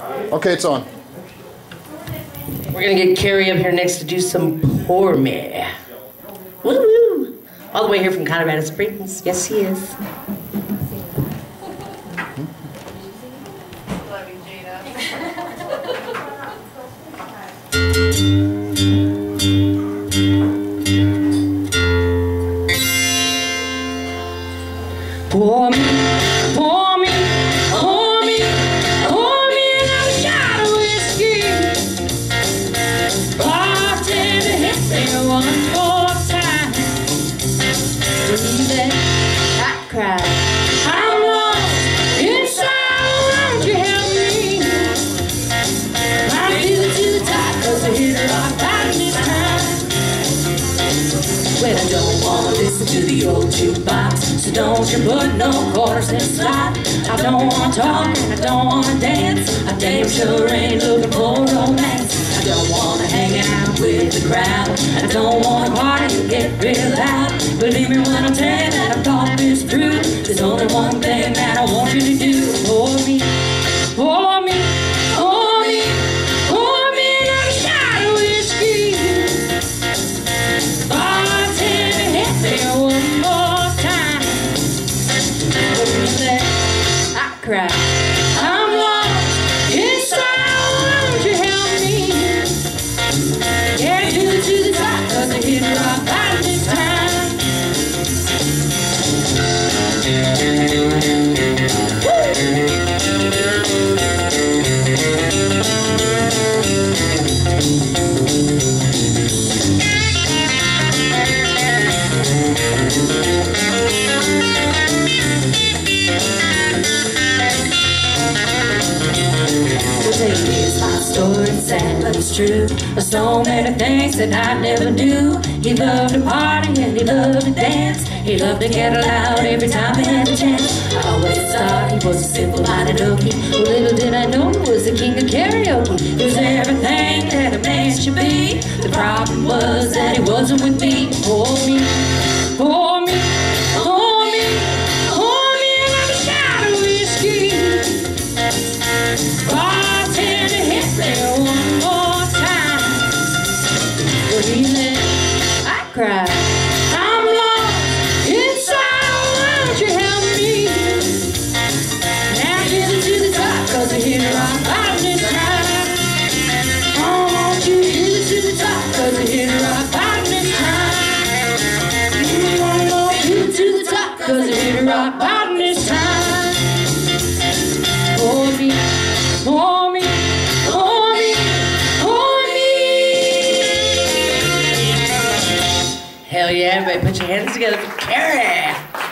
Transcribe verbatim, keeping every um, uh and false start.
Okay, it's on. We're gonna get Carrie up here next to do some Pour Me. Woo-woo! All the way here from Colorado Springs. Yes, he is. Love you, Gina. Pour me, pour me, pour me, pour me another shot of whiskey. Bartender, hit me one more time. Breathe it, I cry. I'm lost inside, won't you help me? I'm feeling to the top, cause I hit a rock bottom this time. Well, I don't wanna listen to the old jukebox, so don't you put no quarters in the slot. I don't wanna talk and I don't wanna dance. I damn sure ain't looking for romance. I don't wanna hang out with the crowd. I don't wanna party and get real loud. Believe me when I tell you that I've thought this through. There's only one thing that I want you to do. Pour me, pour me, pour me, pour me another shot of whiskey. Bartender, hit me one more time. I cry. I'm lost inside, won't you help me? Can't do it to the top, cause I hit rock bottom this time. It's my story, sad but it's true. There's so many things that I'd never do. He loved to party and he loved to dance. He loved to get loud every time he had a chance. I always thought he was a simple-minded okie. Little did I know he was the king of karaoke. He was everything that a man should be. The problem was that he wasn't with me. Pour me, pour me, pour me, pour me another shot of whiskey. Bartender, hit me one more time. Breathe it, I cry. I'm lost inside, won't you help me? Now get it to the top, cause I hit rock bottom this time. Oh, won't you get it to the top, cause I hit rock bottom this time. Mm, won't you get it to the top, cause I hit rock bottom this time. Pour me, pour me, pour me, pour me. Hell yeah, everybody put your hands together for Carrie.